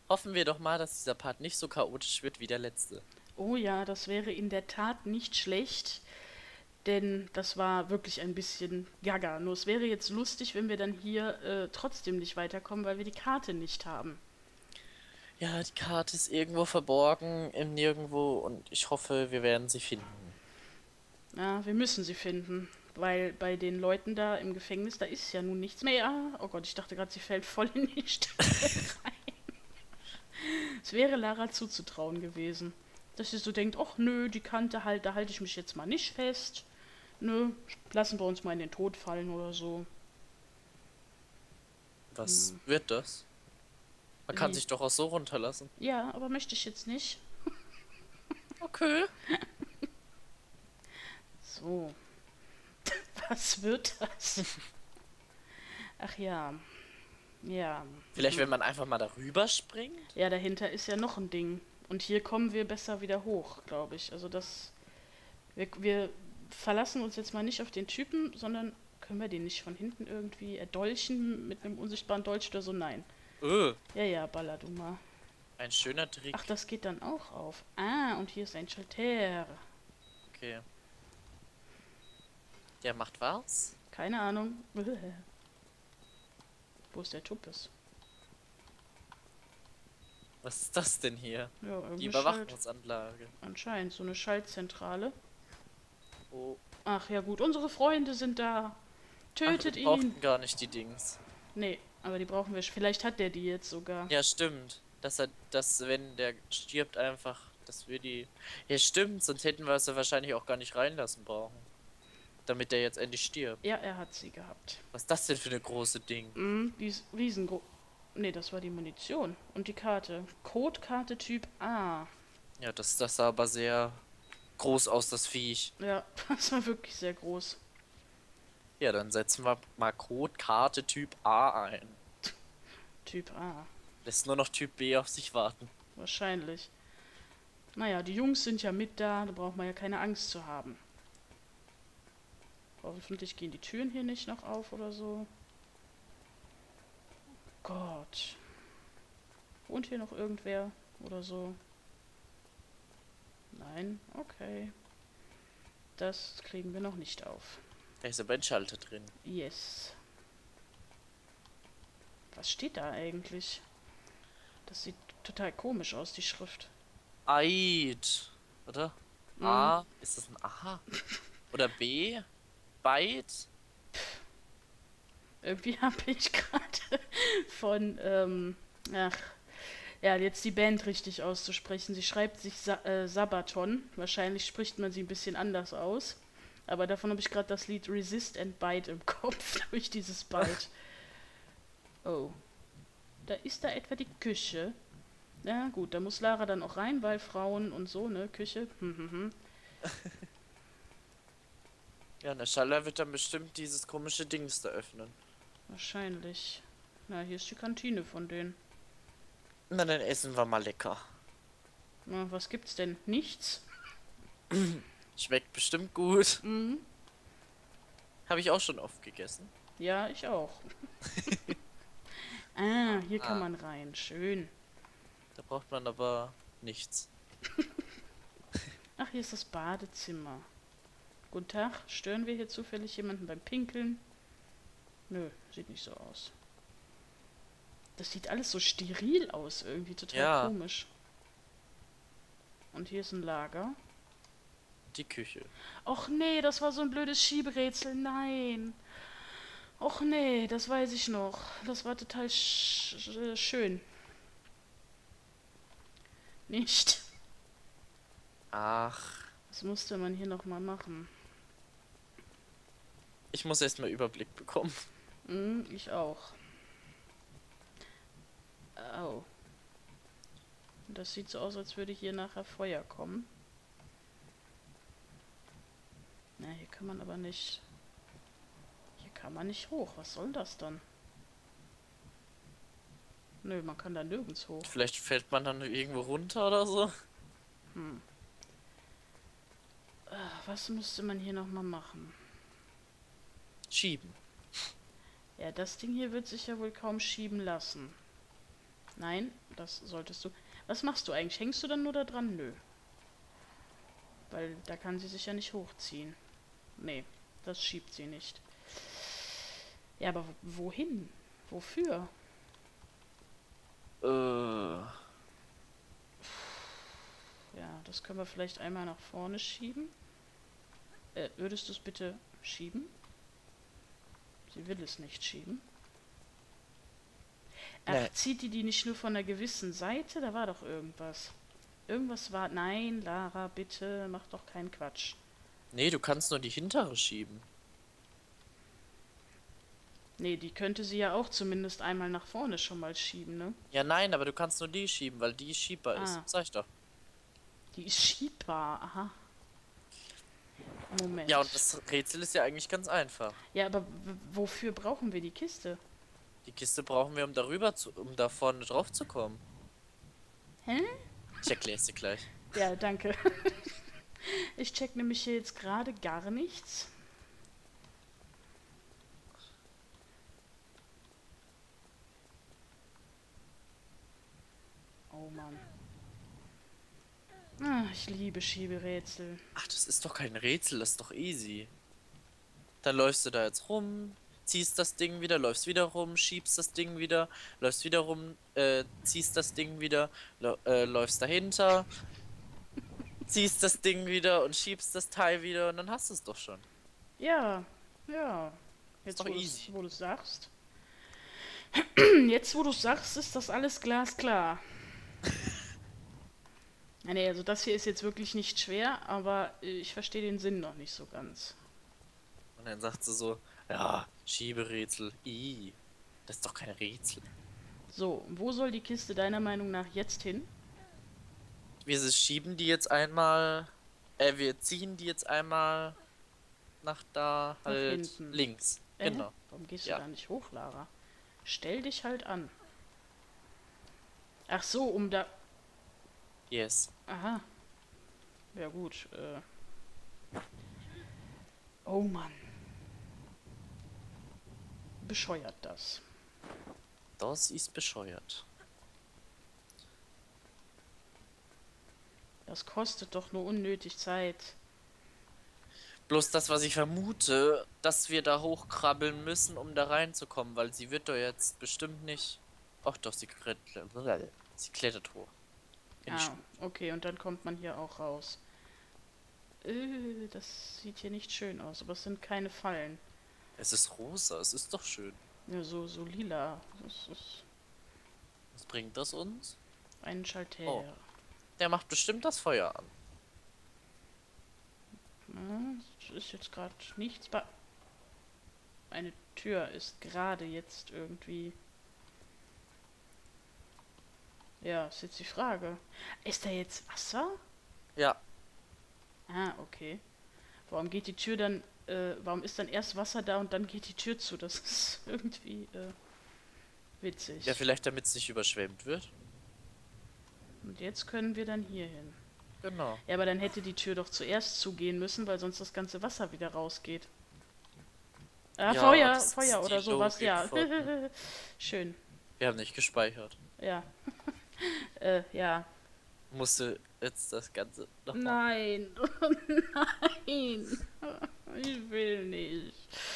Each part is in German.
Hoffen wir doch mal, dass dieser Part nicht so chaotisch wird wie der letzte. Oh ja, das wäre in der Tat nicht schlecht, denn das war wirklich ein bisschen gaga. Nur es wäre jetzt lustig, wenn wir dann hier trotzdem nicht weiterkommen, weil wir die Karte nicht haben. Ja, die Karte ist irgendwo verborgen im Nirgendwo und ich hoffe, wir werden sie finden. Ja, wir müssen sie finden, weil bei den Leuten da im Gefängnis, da ist ja nun nichts mehr. Ah, oh Gott, ich dachte gerade, sie fällt voll in die Stille rein. Es wäre Lara zuzutrauen gewesen, dass sie so denkt, ach nö, die Kante halt, da halte ich mich jetzt mal nicht fest. Nö, lassen wir uns mal in den Tod fallen oder so. Was wird das? Man kann Wie? sich doch auch so runterlassen. Ja, aber möchte ich jetzt nicht. Okay. So, was wird das? Ach ja, ja. Vielleicht, wenn man einfach mal darüber springt? Ja, dahinter ist ja noch ein Ding. Und hier kommen wir besser wieder hoch, glaube ich. Also das. Wir verlassen uns jetzt mal nicht auf den Typen, sondern können wir den nicht von hinten irgendwie erdolchen mit einem unsichtbaren Dolch oder so? Nein. Öh, Ja, ja, baller du mal. ein schöner Ach, Trick. das geht dann auch auf. Ah, und hier ist ein Schalter. Okay. Der macht was? Keine Ahnung. Wo ist der Tuppes? Was ist das denn hier? Ja, Die irgendeine Überwachungsanlage. Anscheinend so eine Schaltzentrale. Oh. Ach ja gut, unsere Freunde sind da. Ach, wir Tötet ihn. brauchten gar nicht die Dings. Nee, aber die brauchen wir. Vielleicht hat der die jetzt sogar. Ja, stimmt. Dass wenn der stirbt einfach, dass wir die. Ja, stimmt, sonst hätten wir es ja wahrscheinlich auch gar nicht reinlassen brauchen. Damit der jetzt endlich stirbt. Ja, er hat sie gehabt. Was ist das denn für eine große Ding? Die ist riesengroß. Nee, das war die Munition. Und die Karte. Codekarte Typ A. Ja, das sah aber sehr groß aus, das Viech. Ja, das war wirklich sehr groß. Ja, dann setzen wir mal Codekarte Typ A ein. Typ A. Lässt nur noch Typ B auf sich warten. Wahrscheinlich. Naja, die Jungs sind ja mit da braucht man ja keine Angst zu haben. Hoffentlich gehen die Türen hier nicht noch auf oder so. Gott. Wohnt hier noch irgendwer oder so? Nein? Okay. Das kriegen wir noch nicht auf. Da ist aber ein Schalter drin. Yes. Was steht da eigentlich? Das sieht total komisch aus, die Schrift. Eid. Oder? Mhm. A. Ist das ein A? Oder B? Byte? Irgendwie habe ich gerade von, ach, ja, jetzt die Band richtig auszusprechen. Sie schreibt sich Sabaton. Wahrscheinlich spricht man sie ein bisschen anders aus. Aber davon habe ich gerade das Lied Resist and Bite im Kopf durch dieses Bite. Oh, da ist da etwa die Küche. Ja, gut, da muss Lara dann auch rein, weil Frauen und so, ne, Küche. Ja, und der Schalter wird dann bestimmt dieses komische Dings da öffnen. Wahrscheinlich. Na, hier ist die Kantine von denen. Na, dann essen wir mal lecker. Na, was gibt's denn? Nichts? Schmeckt bestimmt gut. Mhm. Habe ich auch schon oft gegessen. Ja, ich auch. Ah, hier kann Ah, man rein. Schön. da braucht man aber nichts. Ach, hier ist das Badezimmer. Guten Tag. Stören wir hier zufällig jemanden beim Pinkeln? Nö, sieht nicht so aus. Das sieht alles so steril aus, irgendwie total Ja, komisch. Und hier ist ein Lager. die Küche. Och nee, das war so ein blödes Schieberätsel. Nein. Och nee, das weiß ich noch. Das war total schön. Nicht? Ach, Was musste man hier nochmal machen? ich muss erstmal Überblick bekommen. Ich auch. Oh. Das sieht so aus, als würde hier nachher Feuer kommen. Na, hier kann man aber nicht. Hier kann man nicht hoch. Was soll das dann? Nö, man kann da nirgends hoch. Vielleicht fällt man dann irgendwo runter oder so. Hm. Was musste man hier nochmal machen? Schieben. Ja, das Ding hier wird sich ja wohl kaum schieben lassen. Nein, das solltest du. Was machst du eigentlich? Hängst du dann nur da dran? Nö. Weil da kann sie sich ja nicht hochziehen. Nee, das schiebt sie nicht. Ja, aber wohin? Wofür? Äh, Ja, das können wir vielleicht einmal nach vorne schieben. Würdest du es bitte schieben? Sie will es nicht schieben. Ach, Nee. zieht die nicht nur von einer gewissen Seite? Da war doch irgendwas. Irgendwas war... Nein, Lara, bitte, mach doch keinen Quatsch. Nee, du kannst nur die hintere schieben. Nee, die könnte sie ja auch zumindest einmal nach vorne schon mal schieben, ne? Ja, nein, aber du kannst nur die schieben, weil die schiebbar ist. Ah, Sag ich doch. die ist schiebbar. Aha. Moment. Ja, und das Rätsel ist ja eigentlich ganz einfach. Ja, aber wofür brauchen wir die Kiste? Die Kiste brauchen wir, um da vorne drauf zu kommen. Hä? Ich erkläre es dir gleich. Ja, danke. Ich check nämlich hier jetzt gerade gar nichts. Oh Mann. Ah, ich liebe Schieberätsel. Ach, das ist doch kein Rätsel, das ist doch easy. Dann läufst du da jetzt rum, ziehst das Ding wieder, läufst wieder rum, schiebst das Ding wieder, läufst wieder rum, ziehst das Ding wieder, läufst dahinter, ziehst das Ding wieder und schiebst das Teil wieder und dann hast du es doch schon. Ja, ja. Ist Jetzt, doch easy. wo du es sagst. Jetzt, wo du es sagst, ist das alles glasklar. Ja, nee, also das hier ist jetzt wirklich nicht schwer, aber ich verstehe den Sinn noch nicht so ganz. Und dann sagt sie so, ja, Schieberätsel, das ist doch kein Rätsel. So, wo soll die Kiste deiner Meinung nach jetzt hin? Schieben die jetzt einmal, wir ziehen die jetzt einmal nach da Nach halt hinten. links. Genau. Warum gehst Ja. du da nicht hoch, Lara? Stell dich halt an. Ach so, um da... Yes. Aha. Ja gut, Oh Mann. Bescheuert das. Das ist bescheuert. Das kostet doch nur unnötig Zeit. Bloß das, was ich vermute, dass wir da hochkrabbeln müssen, um da reinzukommen, weil sie wird doch jetzt bestimmt nicht. Ach doch, sie klettert hoch. In die Ah, Schuhe. okay, und dann kommt man hier auch raus. Das sieht hier nicht schön aus, aber es sind keine Fallen. Es ist rosa, es ist doch schön. Ja, so lila. Das ist Was bringt das uns? ein Schalter. Oh. Der macht bestimmt das Feuer an. Es ist jetzt gerade nichts. Eine Tür ist gerade jetzt irgendwie. Ja, ist jetzt die Frage. Ist da jetzt Wasser? Ja, Ah, okay. Warum geht die Tür dann, warum ist dann erst Wasser da und dann geht die Tür zu? Das ist irgendwie, witzig. ja, vielleicht damit es nicht überschwemmt wird. Und jetzt können wir dann hier hin. Genau. Ja, aber dann hätte die Tür doch zuerst zugehen müssen, weil sonst das ganze Wasser wieder rausgeht. Ah, Ja, Feuer, das Feuer ist oder die sowas, Logik ja. von- Schön, Wir haben nicht gespeichert. ja. Ja. Musste jetzt das Ganze nochmal. Nein, nein. Ich will nicht.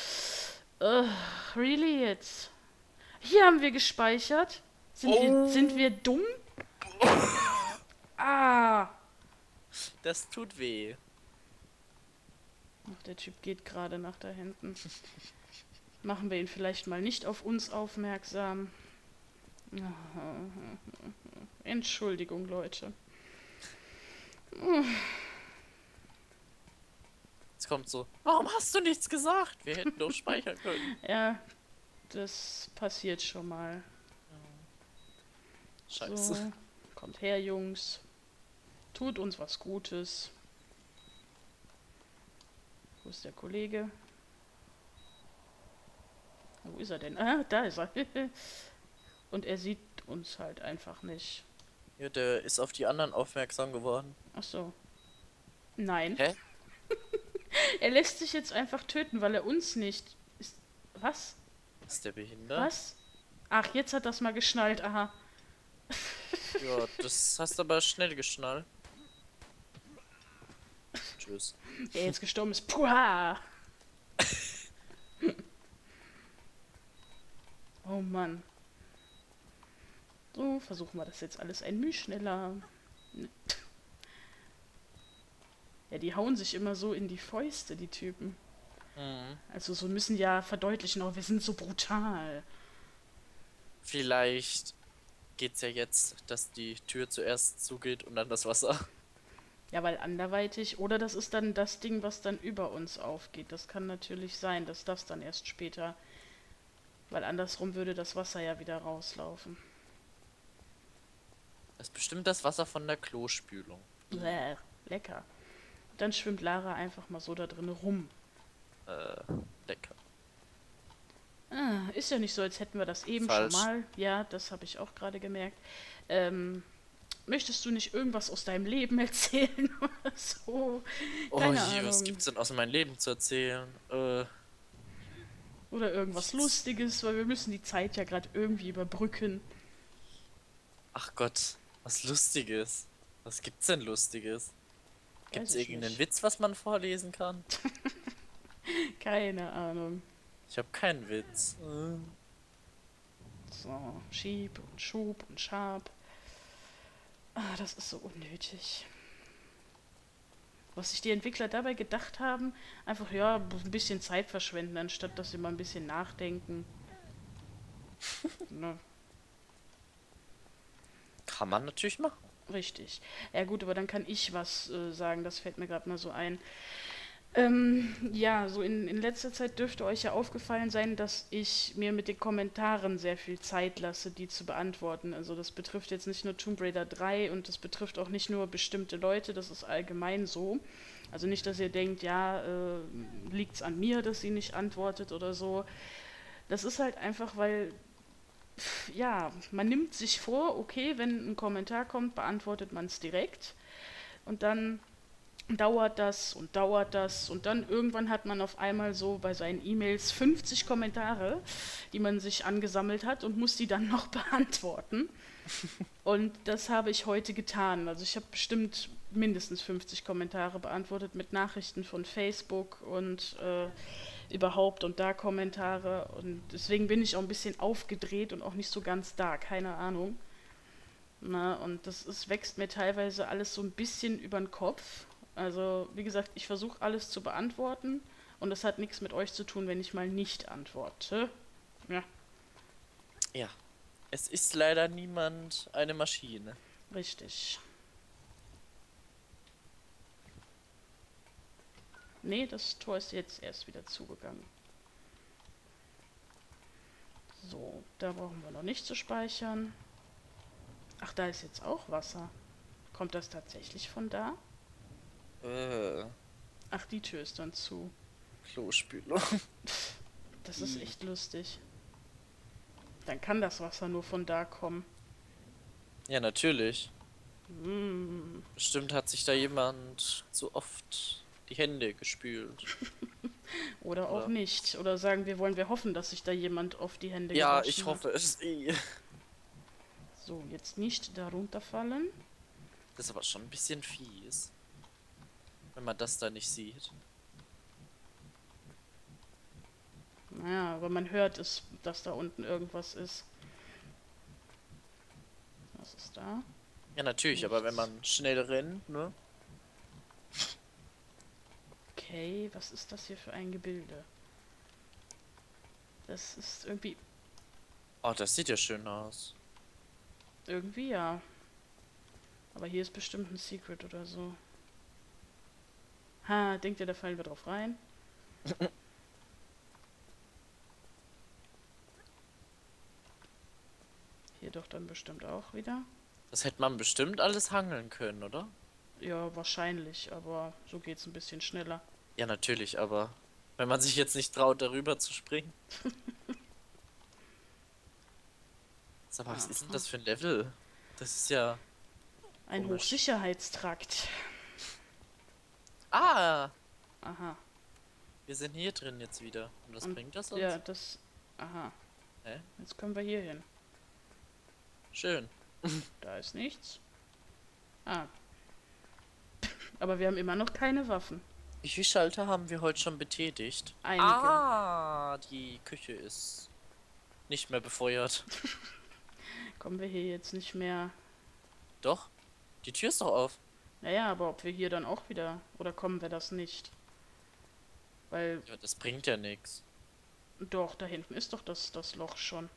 Really jetzt? Hier haben wir gespeichert. Sind wir dumm? Ah. Das tut weh. Ach, der Typ geht gerade nach da hinten. Machen wir ihn vielleicht mal nicht auf uns aufmerksam. Entschuldigung, Leute. Jetzt kommt so, warum hast du nichts gesagt? Wir hätten doch speichern können. Ja, das passiert schon mal. Scheiße. So, kommt her, Jungs. Tut uns was Gutes. Wo ist der Kollege? Wo ist er denn? Ah, da ist er. Und er sieht uns halt einfach nicht. Ja, der ist auf die anderen aufmerksam geworden. Ach so. Nein. Hä? Er lässt sich jetzt einfach töten, weil er uns nicht... Was? Ist der behindert? Was? Ach, jetzt hat das mal geschnallt. Aha. Ja, das hast du aber schnell geschnallt. Tschüss. Der jetzt gestorben ist. Puha! Oh Mann. So, versuchen wir das jetzt alles ein Müh schneller. Ja, die hauen sich immer so in die Fäuste, die Typen. Mhm. Also so müssen ja verdeutlichen, oh, wir sind so brutal. Vielleicht geht's ja jetzt, dass die Tür zuerst zugeht und dann das Wasser. Ja, weil anderweitig, oder das ist dann das Ding, was dann über uns aufgeht. Das kann natürlich sein, dass das dann erst später, weil andersrum würde das Wasser ja wieder rauslaufen. Das ist bestimmt das Wasser von der Klospülung. Bäh, lecker. Dann schwimmt Lara einfach mal so da drin rum. Äh, lecker. Ah, ist ja nicht so, als hätten wir das eben Falsch. schon mal. Ja, das habe ich auch gerade gemerkt. Möchtest du nicht irgendwas aus deinem Leben erzählen oder so? Oh Keine je, was Ahnung. gibt's denn aus meinem Leben zu erzählen? Oder irgendwas Lustiges, weil wir müssen die Zeit ja gerade irgendwie überbrücken. Ach Gott, was Lustiges. Was gibt's denn Lustiges? Gibt's Weiß ich irgendeinen nicht. Witz, was man vorlesen kann? Keine Ahnung. Ich habe keinen Witz. So, Schieb und Schub und Schab. Ah, das ist so unnötig. Was sich die Entwickler dabei gedacht haben, einfach ja, ein bisschen Zeit verschwenden, anstatt dass sie mal ein bisschen nachdenken. Ne, Kann man natürlich machen. richtig. Ja gut, aber dann kann ich was sagen, das fällt mir gerade mal so ein. Ja, so in letzter Zeit dürfte euch ja aufgefallen sein, dass ich mir mit den Kommentaren sehr viel Zeit lasse, die zu beantworten. Also das betrifft jetzt nicht nur Tomb Raider 3 und das betrifft auch nicht nur bestimmte Leute, das ist allgemein so. Also nicht, dass ihr denkt, ja, liegt's an mir, dass sie nicht antwortet oder so. Das ist halt einfach, weil, ja, man nimmt sich vor, okay, wenn ein Kommentar kommt, beantwortet man es direkt. Und dann dauert das und dann irgendwann hat man auf einmal so bei seinen E-Mails 50 Kommentare, die man sich angesammelt hat und muss die dann noch beantworten. Und das habe ich heute getan. Also ich habe bestimmt mindestens 50 Kommentare beantwortet mit Nachrichten von Facebook und überhaupt und da Kommentare. Und deswegen bin ich auch ein bisschen aufgedreht und auch nicht so ganz da, keine Ahnung. Na, und wächst mir teilweise alles so ein bisschen über den Kopf. Also, wie gesagt, ich versuche alles zu beantworten und das hat nichts mit euch zu tun, wenn ich mal nicht antworte. Ja, Ja. Es ist leider niemand eine Maschine. richtig. Nee, das Tor ist jetzt erst wieder zugegangen. So, da brauchen wir noch nicht zu speichern. Ach, da ist jetzt auch Wasser. Kommt das tatsächlich von da? Äh, Ach, die Tür ist dann zu. Klospülung. Das ist echt lustig. Dann kann das Wasser nur von da kommen. Ja, natürlich. Mm. Bestimmt hat sich da jemand zu oft die Hände gespült. Oder auch Oder? nicht. Oder sagen wir, wollen wir hoffen, dass sich da jemand auf die Hände Ja, gewaschen ich hoffe es. So, jetzt nicht da runterfallen. Das ist aber schon ein bisschen fies. Wenn man das da nicht sieht. Naja, aber man hört es, dass da unten irgendwas ist. Was ist da? Ja, natürlich, aber wenn Nichts. man schnell rennt, ne? Okay, was ist das hier für ein Gebilde? Das ist irgendwie. Oh, das sieht ja schön aus. Irgendwie ja. Aber hier ist bestimmt ein Secret oder so. Ha, denkt ihr, da fallen wir drauf rein? Hier doch dann bestimmt auch wieder. Das hätte man bestimmt alles hangeln können, oder? Ja, wahrscheinlich, aber so geht's ein bisschen schneller. Ja, natürlich, aber wenn man sich jetzt nicht traut, darüber zu springen. Sag mal, was ist denn Aha. das für ein Level? Das ist ja Ein komisch. Hochsicherheitstrakt. Ah! Aha. Wir sind hier drin jetzt wieder. Und was Und bringt das uns? ja, das. Aha. Hä? Jetzt können wir hier hin. Schön. Da ist nichts. Ah. Aber wir haben immer noch keine Waffen. Wie viele Schalter haben wir heute schon betätigt? Einige. Ah, die Küche ist nicht mehr befeuert. Kommen wir hier jetzt nicht mehr. Doch, die Tür ist doch auf. Naja, aber ob wir hier dann auch wieder. Oder kommen wir das nicht? Weil. Ja, das bringt ja nichts. Doch, da hinten ist doch das Loch schon.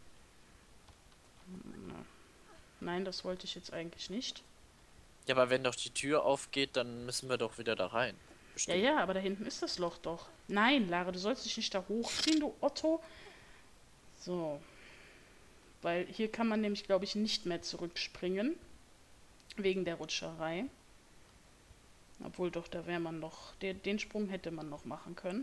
Nein, das wollte ich jetzt eigentlich nicht. Ja, aber wenn doch die Tür aufgeht, dann müssen wir doch wieder da rein. Ja, Bestimmt. ja, aber da hinten ist das Loch doch. Nein, Lara, du sollst dich nicht da hochziehen, du Otto. So. Weil hier kann man nämlich, glaube ich, nicht mehr zurückspringen. Wegen der Rutscherei. Obwohl doch, da wäre man noch. Den Sprung hätte man noch machen können.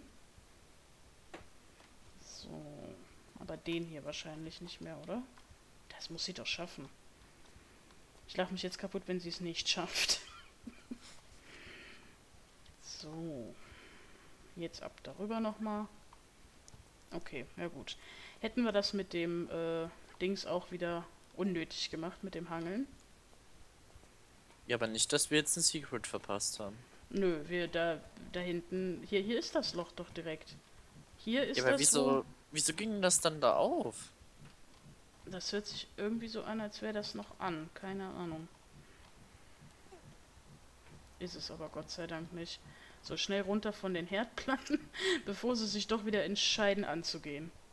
So. Aber den hier wahrscheinlich nicht mehr, oder? Das muss sie doch schaffen. Ich lache mich jetzt kaputt, wenn sie es nicht schafft. So. Jetzt ab darüber nochmal. Okay, ja gut. Hätten wir das mit dem Dings auch wieder unnötig gemacht, mit dem Hangeln? Ja, aber nicht, dass wir jetzt ein Secret verpasst haben. Nö, da hinten. Hier ist das Loch doch direkt. Hier ist Ja, aber das. wieso ging das dann da auf? Das hört sich irgendwie so an, als wäre das noch an. Keine Ahnung. Ist es aber Gott sei Dank nicht. So schnell runter von den Herdplatten, bevor sie sich doch wieder entscheiden anzugehen.